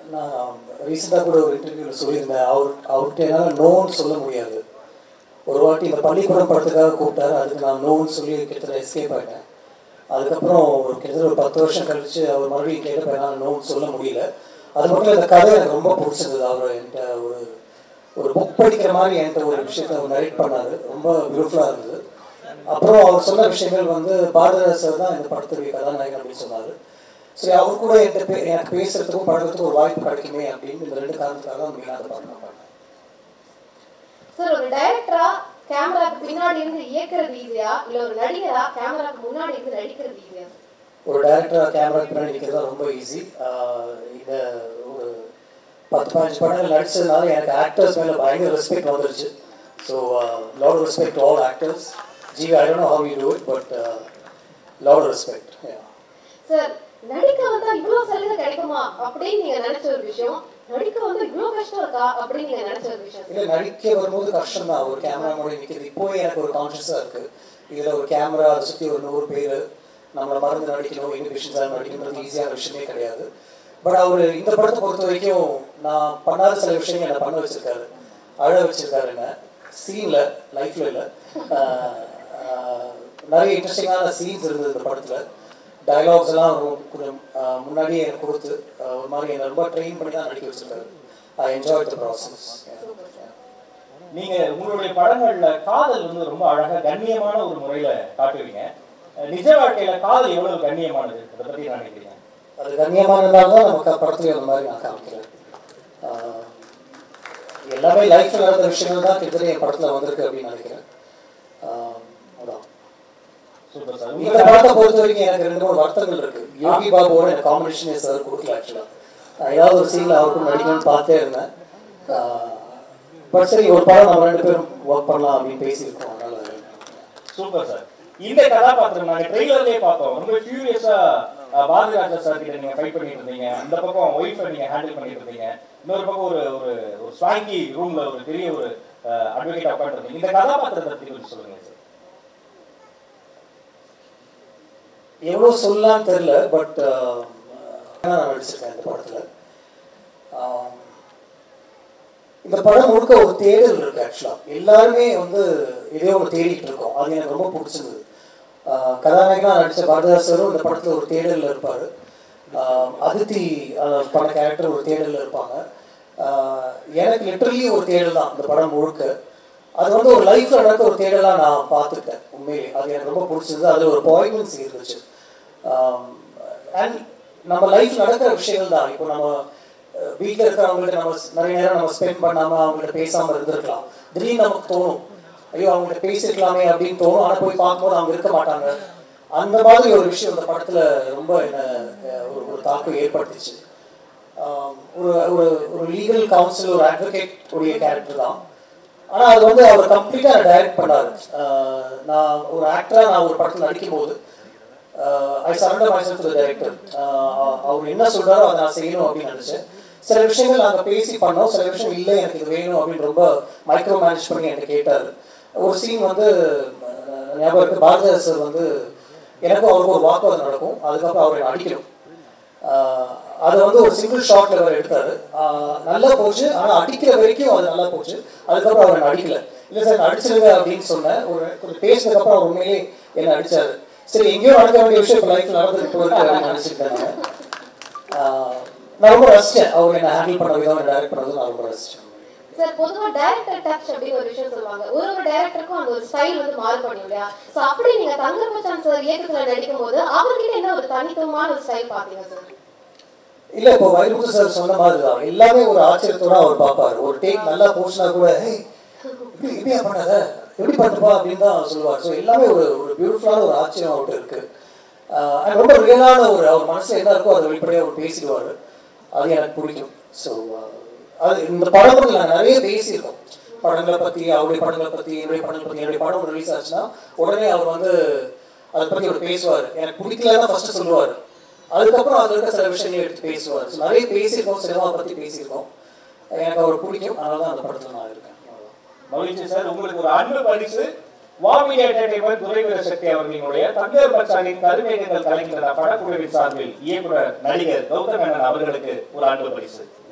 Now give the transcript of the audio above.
நான் ரீசெண்டாக கூட ஒரு இன்டர்வியூவில் சொல்லியிருந்தேன், அவர்கிட்ட என்னால் நோன்னு சொல்ல முடியாது. ஒரு வாட்டி இந்த பள்ளிக்கூடம் படத்துக்காக கூப்பிட்டாரு, அதுக்கு நான் நோன்னு சொல்லி கிட்டத்தட்ட எஸ்கேப் ஆகிட்டேன். அதுக்கப்புறம் கிட்டத்தட்ட ஒரு 10 வருஷம் கழிச்சு அவர் மறுபடியும் கேட்டப்ப என்னால் நோன்னு சொல்ல முடியல. அது மட்டும் இந்த கதை எனக்கு ரொம்ப பிடிச்சிருந்தது. அவர் என்கிட்ட ஒரு புக் படிக்கிற மாதிரி என்கிட்ட ஒரு விஷயத்தை அவர் நரேட் பண்ணார், ரொம்ப பியூட்டிஃபுல்லாக இருந்தது. அப்புறம் அவர் சொன்ன விஷயங்கள் பாரதிராஜா சார் தான் இந்த படத்துடைய கதாநாயகன் அப்படின்னு சொன்னார். சரி, அவர் கூட எனக்கு பேசுறதுக்கும் பழகிறதுக்கும் ஒரு வாய்ப்பு கிடைக்குமே அப்படின்னு இந்த 2 காரணத்துக்காக தான் மெயினாக அதை பண்ணேன். சார், ஒரு டைரக்டரா கேமராக்கு பின்னாடி இருந்து இயக்குறது ஈஸியா, இல்ல ஒரு நடிகரா கேமராக்கு முன்னாடி இருந்து நடிக்கிறது ஈஸியா? ஒரு டைரக்டரா கேமராக்கு பின்னாடி நிற்கிறது தான் ரொம்ப ஈஸி. இதை ஒரு 10-15 படங்கள் நடிச்சதுனால எனக்கு ஆக்டர்ஸ் மேலே பயங்கர ரெஸ்பெக்ட் வந்துருச்சு. So lot of respect to all actors. Gee, I don't know how you do it, but lot of respect. Sir, நடிக்க வந்தா இவ்வளோ சலுகை கிடைக்குமா அப்படின்னு நீங்க நினைச்ச ஒரு விஷயம், நடிக்க வந்து இவ்வளோ கஷ்டம் இருக்கா அப்படின்னு நீங்க நினைச்ச ஒரு விஷயம்? இல்லை, நடிக்க வரும்போது கஷ்டம் தான். ஒரு கேமரா மூடி நிற்கிறது இப்போவே எனக்கு ஒரு கான்ஷியஸாக இருக்குது. இதில் ஒரு கேமரா அதை சுற்றி ஒரு 100 பேர் நம்மளை மறந்து நடிக்கணும், இன்ஹிபிஷன்ஸாக நடிக்கணுன்றது ஈஸியான விஷயமே கிடையாது. பட் அவர் இந்த படத்தை பொறுத்த வரைக்கும் நான் பண்ணாத சில விஷயங்கள் என்னை பண்ண வச்சுருக்காரு, அழ வச்சுருக்காரு. என்ன சீனில், லைஃப்பில் இல்லை, நிறைய இன்ட்ரெஸ்டிங்கான சீன்ஸ் இருந்தது இந்த படத்தில். டயலாக்ஸ் எல்லாம் கொஞ்சம் முன்னாடியே எனக்கு கொடுத்து ஒரு மாதிரி என்னை ரொம்ப ட்ரெயின் பண்ணி தான் நடிக்க வச்சுருக்காரு. I enjoy the process. நீங்கள் உங்களுடைய படங்களில் காதல் ரொம்ப அழகாக கண்ணியமான ஒரு முறையில் காட்டுவீங்க. நிஜ வாழ்க்கையில் காதல் எவ்வளவு கண்ணியமானது, அதை பற்றி நான் நினைக்கிறேன். அது கண்ணியமானதால தான் நமக்கு படத்துலேயும் அந்த மாதிரி நான் காமிக்கிறேன். எல்லாமே லைஃப்பில் நடந்த விஷயங்கள் தான் கிட்டத்தட்ட என் படத்தில் வந்திருக்கு அப்படின்னு நினைக்கிறேன். அதான் இந்த படத்தை பொறுத்த வரைக்கும் எனக்கு 2-3 வருத்தங்கள் இருக்கு. யோகி பாபுவோட எனக்கு காம்பினேஷனே சார் கொடுக்கல. ஆக்சுவலாக ஏதாவது ஒரு சீனில் அவருக்கும் நடிக்கணும்னு பார்த்தே இருந்தேன். பட் சரி, ஒரு படம் நம்ம 2 பேரும் ஒர்க் பண்ணலாம் அப்படின்னு பேசியிருக்கோம். அதனால சூப்பர் சார். இந்த கதாபாத்திரம் நாங்கள் ட்ரெய்லர்லேயே பார்த்தோம். ரொம்ப ஃபியூரியஸாக பாரதிராஜா சார் கிட்ட நீங்கள் ஃபைட் பண்ணிட்டு இருந்தீங்க. அந்த பக்கம் ஒய்ஃபை நீங்கள் ஹேண்டில் பண்ணிட்டு இருந்தீங்க. இன்னொரு பக்கம் ஒரு ஒரு ஸ்வாங்கி ரூமில் ஒரு பெரிய ஒரு அட்வொகேட் உட்காந்துருந்தீங்க. இந்த கதாபாத்திரத்தை பற்றி கொஞ்சம் சொல்லுங்கள் சார். எவ்வளோ சொல்லலான்னு தெரில, பட் நான் நடிச்சிருக்கேன் இந்த படத்தில். இந்த படம் முழுக்க ஒரு தேடல் இருக்கு. ஆக்சுவலாக எல்லாருமே இதே ஒன்று தேடிட்டு இருக்கோம். அது எனக்கு ரொம்ப பிடிச்சிருந்தது. கதாநாயகனாக நடித்த பாரதிராஜரும் இந்த படத்தில் ஒரு தேடலில் இருப்பார். அதித்தி பட கேரக்டர் ஒரு தேடலில் இருப்பாங்க. எனக்கு லிட்டரலி ஒரு தேடல் தான் இந்த படம் முழுக்க. அது ஒரு லைஃப்பில் நடக்க ஒரு தேடலாக நான் பார்த்துக்கிட்டேன். உண்மையிலே அது எனக்கு ரொம்ப பிடிச்சிருந்தது. அதில் ஒரு பாயிண்ட்ஸ் இருந்துச்சு. அண்ட் நம்ம லைஃப் நடக்கிற விஷயங்கள் தான். இப்போ நம்ம வீட்டில் இருக்கிறவங்கள்ட்ட நம்ம நிறைய நேரம் நம்ம ஸ்பெண்ட் பண்ணாமல் அவங்கள்ட்ட பேசாமல் இருந்திருக்கலாம். திடீர்னு நமக்கு தோணும், ஐயோ அவங்கள்ட்ட பேசியிருக்கலாமே அப்படின்னு தோணும். ஆனால் போய் பார்க்கும்போது அவங்க இருக்க மாட்டாங்க. அந்த மாதிரி ஒரு விஷயம் இந்த படத்தில் ரொம்ப என்ன ஒரு தாக்கம் ஏற்படுத்திச்சு. ஒரு லீகல் கவுன்சில், ஒரு அட்வொகேட் உடைய கேரக்டர் தான். ஆனால் அது அவர் கம்ப்ளீட்டாக டைரக்ட் பண்ணார். நான் ஒரு ஆக்டராக நான் ஒரு படத்தில் நடிக்கும் போது I surrender myself to the director. அவர் என்ன சொல்கிறாரோ அதை நான் செய்யணும் அப்படின்னு நினச்சேன். சில விஷயங்கள் நாங்கள் பேசி பண்ணோம், சில விஷயம் இல்லை எனக்கு இது வேணும் அப்படின்னு ரொம்ப மைக்ரோ மேனேஜ் பண்ணி என்கிட்ட கேட்டார். ஒரு சீன் ஞாபகம் இருக்குது. பாரதிராஜா சார் எனக்கும் அவருக்கும் ஒரு வாக்குவாதம் நடக்கும். அதுக்கப்புறம் அவரை அடிக்கணும். அதை ஒரு சிங்கிள் ஷாட்ல அவர் எடுத்தாரு. நல்லா போச்சு. ஆனால் அடிக்கிற வரைக்கும் அது நல்லா போச்சு. அதுக்கப்புறம் அவரை அடிக்கல. இல்லை சார் அடிச்சிருங்க அப்படின்னு சொன்னேன். கொஞ்சம் பேசினதுக்கப்புறம் அவர் உண்மையிலே என்னை அடித்தார். சரி, எங்கேயோ நடக்க வேண்டிய விஷயம் இப்போ லைஃப்பில் நடந்துட்டு போயிருக்கு அப்படின்னு நினச்சிக்கிட்டேன். நான் ரொம்ப ரசித்தேன் அவர் என்னை ஹேண்டில் பண்ண விதம், டைரக்ட் பண்ணது நான் ரொம்ப ரசித்தேன். சார், பொதுவாக டைரக்டர் டச் அப்படின்னு ஒரு விஷயம் சொல்லுவாங்க. ஒரு டைரக்டருக்கும் அந்த ஒரு ஸ்டைல் மாறுபடும் இல்லையா? ஸோ அப்படி நீங்கள் தங்கர்பச்சான் சார் இயக்கத்தில் நடிக்கும் போது அவர்கிட்ட என்ன ஒரு தனித்துவமான ஒரு ஸ்டைல் பார்த்தீங்க சார்? இல்லை, இப்போ வைரமுத்து சார் சொன்ன மாதிரி தான் எல்லாமே ஒரு ஆச்சரியத்தோட அவர் பார்ப்பார். ஒரு டேக் நல்லா போச்சுன்னா கூட இப்படியா பண்ணாத, எப்படி பண்ணுப்பா அப்படின்னு தான் சொல்லுவார். ஸோ எல்லாமே ஒரு பியூட்டிஃபுல்லான ஒரு ஆச்சரியம் அவர்கிட்ட இருக்கு. ரொம்ப ரியலான அவர் மனசில் என்ன இருக்கோ அதை வெளிப்படையாக அவர் பேசிடுவார். அது எனக்கு பிடிக்கும். ஸோ அது இந்த படங்கள் நாங்கள் நிறைய பேசியிருக்கோம். படங்களை பற்றி, அவருடைய படங்களை பற்றி, என்னுடைய படங்களை பற்றி. என்னுடைய படம் ரிலீஸ் ஆச்சுன்னா உடனே அவர் அதை பற்றி அவர் பேசுவார். எனக்கு பிடிக்கலன்னா ஃபஸ்ட்டு சொல்லுவார். அதுக்கப்புறம் அதில் இருக்க சில விஷயங்கள் எடுத்து பேசுவார். ஸோ நிறைய பேசியிருக்கோம், சினிமா பற்றி பேசியிருக்கோம். எனக்கு அவர் பிடிக்கும். அதனால தான் அந்த படத்தில் நான் இருக்கேன். மகிழ்ச்சி சார். உங்களுக்கு ஒரு அன்பு பரிசு வாமி என்டர்டெயின்மெண்ட் துரைவீர சக்தி அவர்களினுடைய தங்கர் பச்சானின் கருமேகங்கள் கலைஞர் படக்குழுவின் சார்பில் இயக்குனர் நடிகர் கௌதம் மேனன் அவர்களுக்கு ஒரு அன்பு பரிசு.